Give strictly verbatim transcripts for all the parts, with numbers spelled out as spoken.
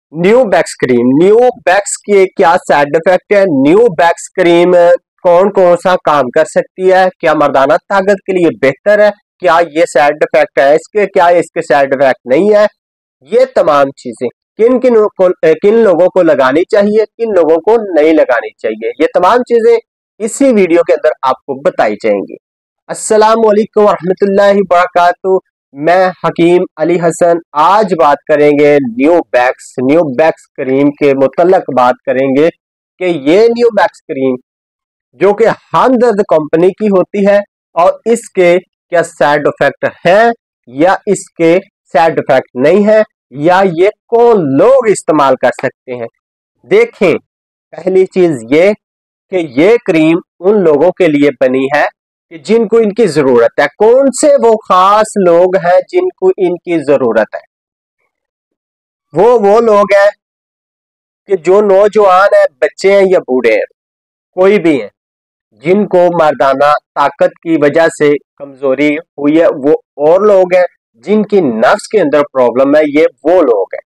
New bax cream new bax के क्या side effect है? न्यू बैक्स क्रीम कौन कौन सा काम कर सकती है? क्या मर्दाना ताकत के लिए बेहतर है? क्या ये साइड इफेक्ट है इसके? क्या इसके साइड इफेक्ट नहीं है? ये तमाम चीजें किन किन को किन लोगों को लगानी चाहिए, किन लोगों को नहीं लगानी चाहिए, ये तमाम चीजें इसी वीडियो के अंदर आपको बताई जाएंगी। अस्सलाम वालेकुम रहमतुल्लाहि बरकातहू। मैं हकीम अली हसन। आज बात करेंगे new bax new bax cream के मुतल्लक बात करेंगे कि ये न्यू बैक्स क्रीम जो कि हमदर्द कंपनी की होती है और इसके क्या साइड इफेक्ट है या इसके साइड इफेक्ट नहीं है, या ये कौन लोग इस्तेमाल कर सकते हैं। देखें, पहली चीज ये कि ये क्रीम उन लोगों के लिए बनी है कि जिनको इनकी जरूरत है। कौन से वो खास लोग हैं जिनको इनकी जरूरत है? वो वो लोग हैं कि जो नौजवान है, बच्चे हैं या बूढ़े हैं, कोई भी हैं जिनको मर्दाना ताकत की वजह से कमजोरी हुई है, वो और लोग हैं जिनकी नफ्स के अंदर प्रॉब्लम है, ये वो लोग हैं।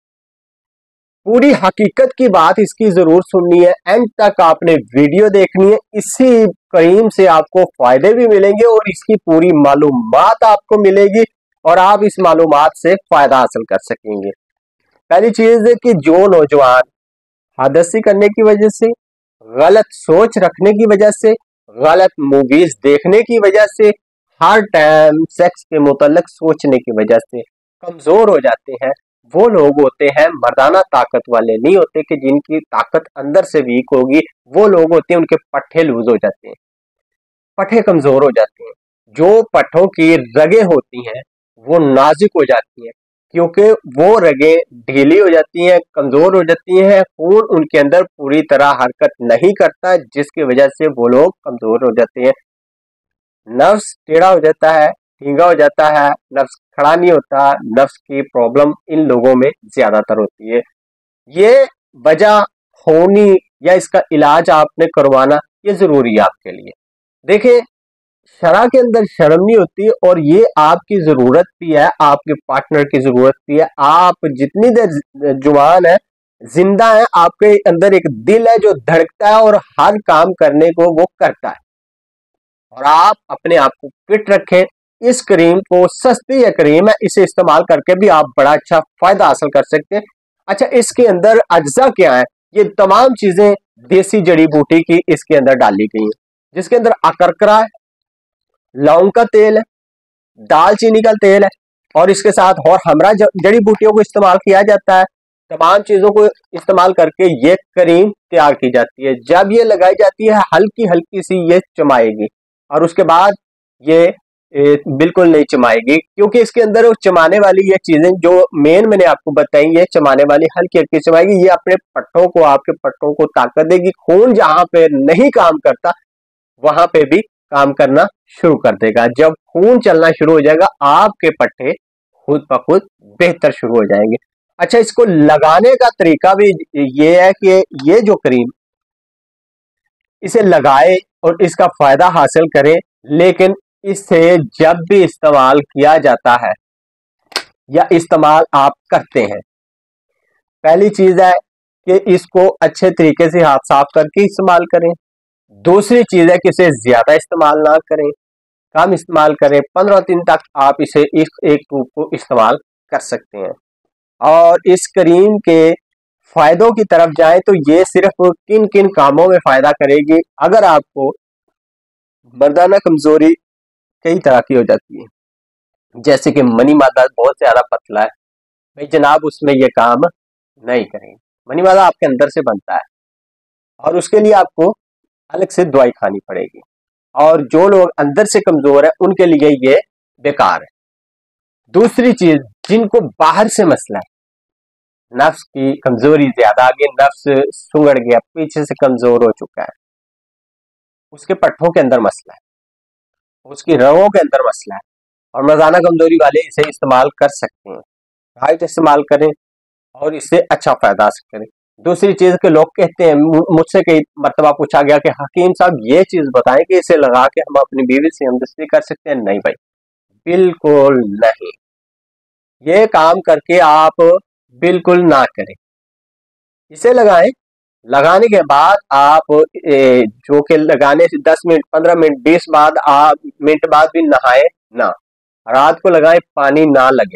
पूरी हकीकत की बात इसकी जरूर सुननी है, एंड तक आपने वीडियो देखनी है। इसी क्रीम से आपको फायदे भी मिलेंगे और इसकी पूरी मालूमात आपको मिलेगी और आप इस मालूमात से फायदा हासिल कर सकेंगे। पहली चीज है कि जो नौजवान हादसी करने की वजह से, गलत सोच रखने की वजह से, गलत मूवीज देखने की वजह से, हर टाइम सेक्स के मुतल्लक सोचने की वजह से कमजोर हो जाते हैं, वो लोग होते हैं। मर्दाना ताकत वाले नहीं होते कि जिनकी ताकत अंदर से वीक होगी, वो लोग होते हैं उनके पट्टे लूज हो जाते हैं, पट्टे कमजोर हो जाते हैं। जो पट्टों की रगे होती हैं वो नाजुक हो जाती हैं, क्योंकि वो रगे ढीली हो जाती हैं, कमजोर हो जाती हैं, खून उनके अंदर पूरी तरह हरकत नहीं करता, जिसकी वजह से वो लोग कमजोर हो जाते हैं। नफ्स टेढ़ा हो जाता है, धींगा हो जाता है, नफ्स खड़ा नहीं होता। नफ्स की प्रॉब्लम इन लोगों में ज्यादातर होती है। ये वजह होनी या इसका इलाज आपने करवाना ये जरूरी है आपके लिए। देखिए, शरा के अंदर शर्म नहीं होती और ये आपकी जरूरत भी है, आपके पार्टनर की जरूरत भी है। आप जितनी देर जुबान है, जिंदा है, आपके अंदर एक दिल है जो धड़कता है और हर काम करने को वो करता है। और आप अपने आप को फिट रखें। इस क्रीम को, सस्ती है क्रीम है, इसे इस्तेमाल करके भी आप बड़ा अच्छा फायदा हासिल कर सकते हैं। अच्छा, इसके अंदर अज्जा क्या है? ये तमाम चीजें देसी जड़ी बूटी की इसके अंदर डाली गई हैं, जिसके अंदर अकरकरा है, लौंग का तेल है, दालचीनी का तेल है और इसके साथ और हमरा जड़ी बूटियों को इस्तेमाल किया जाता है। तमाम चीजों को इस्तेमाल करके ये क्रीम तैयार की जाती है। जब ये लगाई जाती है, हल्की हल्की सी ये चमाएगी और उसके बाद ये ए, बिल्कुल नहीं चमाएगी, क्योंकि इसके अंदर वो चमाने वाली ये चीजें जो मेन मैंने आपको बताई, ये चमाने वाली हल्की हल्की चमाएगी। ये अपने पट्टों को, आपके पट्टों को ताकत देगी। खून जहां पे नहीं काम करता वहां पे भी काम करना शुरू कर देगा। जब खून चलना शुरू हो जाएगा, आपके पट्टे खुद ब खुद बेहतर शुरू हो जाएंगे। अच्छा, इसको लगाने का तरीका भी ये है कि ये जो क्रीम, इसे लगाए और इसका फायदा हासिल करें, लेकिन इसे जब भी इस्तेमाल किया जाता है या इस्तेमाल आप करते हैं, पहली चीज है कि इसको अच्छे तरीके से हाथ साफ करके इस्तेमाल करें। दूसरी चीज है कि इसे ज्यादा इस्तेमाल ना करें, कम इस्तेमाल करें। पंद्रह दिन तक आप इसे इस एक ट्यूब को इस्तेमाल कर सकते हैं। और इस करीम के फायदों की तरफ जाएं तो ये सिर्फ किन किन कामों में फायदा करेगी। अगर आपको मर्दाना कमजोरी कई तरह की हो जाती है, जैसे कि मनी मादा बहुत ज्यादा पतला है, भाई जनाब उसमें ये काम नहीं करेंगे। मनी मादा आपके अंदर से बनता है और उसके लिए आपको अलग से दवाई खानी पड़ेगी। और जो लोग अंदर से कमजोर है उनके लिए ये बेकार है। दूसरी चीज, जिनको बाहर से मसला है, नफ्स की कमजोरी ज्यादा आ गई, नफ्स सुंगड़ गया, पीछे से कमजोर हो चुका है, उसके पट्टों के अंदर मसला है, उसकी रगों के अंदर मसला है, और मर्दाना कमजोरी वाले इसे इस्तेमाल कर सकते हैं। राइट इस्तेमाल करें और इससे अच्छा फायदा हासिल करें। दूसरी चीज के लोग कहते हैं, मुझसे कई मरतबा पूछा गया कि हकीम साहब ये चीज बताएं कि इसे लगा के हम अपनी बीवी से हमदस्ती कर सकते हैं। नहीं भाई, बिल्कुल नहीं, ये काम करके आप बिल्कुल ना करें। इसे लगाएं। लगाने के बाद आप ए, जो कि लगाने से दस मिनट पंद्रह मिनट बीस बाद आप मिनट बाद भी नहाए ना। रात को लगाएं, पानी ना लगे।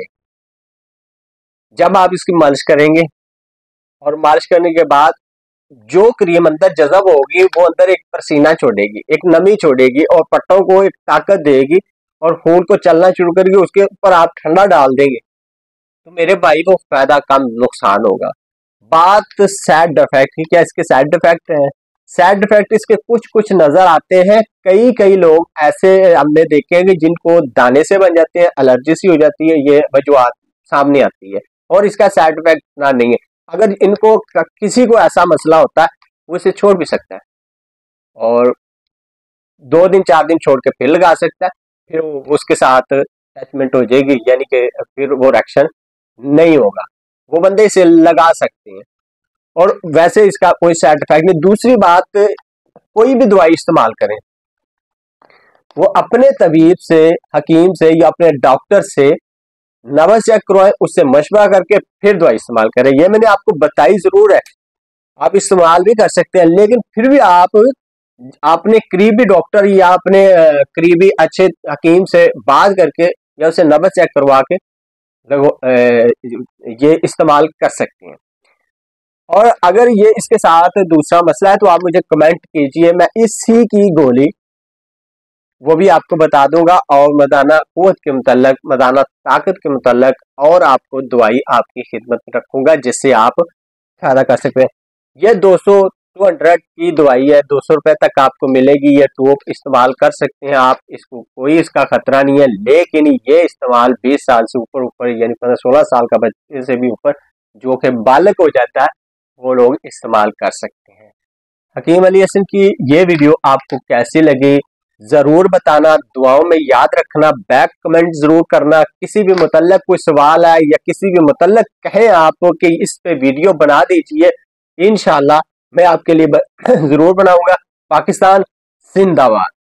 जब आप इसकी मालिश करेंगे और मालिश करने के बाद जो क्रीम अंदर जज़ब होगी वो अंदर एक पसीना छोड़ेगी, एक नमी छोड़ेगी और पट्टों को एक ताकत देगी और खून को चलना शुरू करेगी। उसके ऊपर आप ठंडा डाल देंगे तो मेरे भाई को फायदा कम नुकसान होगा। बात साइड इफेक्ट की, क्या इसके साइड इफेक्ट हैं? साइड इफेक्ट इसके कुछ कुछ नजर आते हैं। कई कई लोग ऐसे हमने देखे हैं कि जिनको दाने से बन जाते हैं, एलर्जी सी हो जाती है, ये वजूहात सामने आती है और इसका साइड इफेक्ट ना नहीं है। अगर इनको किसी को ऐसा मसला होता है वो इसे छोड़ भी सकता है और दो दिन चार दिन छोड़ के फिर लगा सकता है, फिर उसके साथ अटैचमेंट हो जाएगी, यानी कि फिर वो रिएक्शन नहीं होगा। वो बंदे इसे लगा सकते हैं और वैसे इसका कोई साइड इफेक्ट नहीं। दूसरी बात, कोई भी दवाई इस्तेमाल करें वो अपने तबीब से, हकीम से या अपने डॉक्टर से नब्ज चेक करवाएं, उससे मशवरा करके फिर दवाई इस्तेमाल करें। ये मैंने आपको बताई जरूर है, आप इस्तेमाल भी कर सकते हैं, लेकिन फिर भी आप अपने करीबी डॉक्टर या अपने करीबी अच्छे हकीम से बात करके या उसे नब्ज चेक करवा के ये इस्तेमाल कर सकते हैं। और अगर ये इसके साथ दूसरा मसला है तो आप मुझे कमेंट कीजिए, मैं इसी की गोली वो भी आपको बता दूंगा और मदाना कुव्वत के मुतल्लक, मदाना ताकत के मुतल्लक और आपको दवाई आपकी खिदमत में रखूंगा जिससे आप फायदा कर सकते हैं। ये दो सौ टू हंड्रेड की दवाई है, दो सौ रुपए तक आपको मिलेगी। ये टूप इस्तेमाल कर सकते हैं आप, इसको कोई इसका खतरा नहीं है। लेकिन ये इस्तेमाल बीस साल से ऊपर ऊपर यानी पंद्रह सोलह साल का बच्चे से भी ऊपर जो कि बालक हो जाता है वो लोग इस्तेमाल कर सकते हैं। हकीम अली हसन की ये वीडियो आपको कैसी लगी जरूर बताना, दुआओं में याद रखना, बैक कमेंट जरूर करना। किसी भी मुतल्लक कोई सवाल है या किसी भी मुतल्लक कहें आप कि इस पे वीडियो बना दीजिए, इंशाल्लाह मैं आपके लिए जरूर बनाऊंगा। पाकिस्तान जिंदाबाद।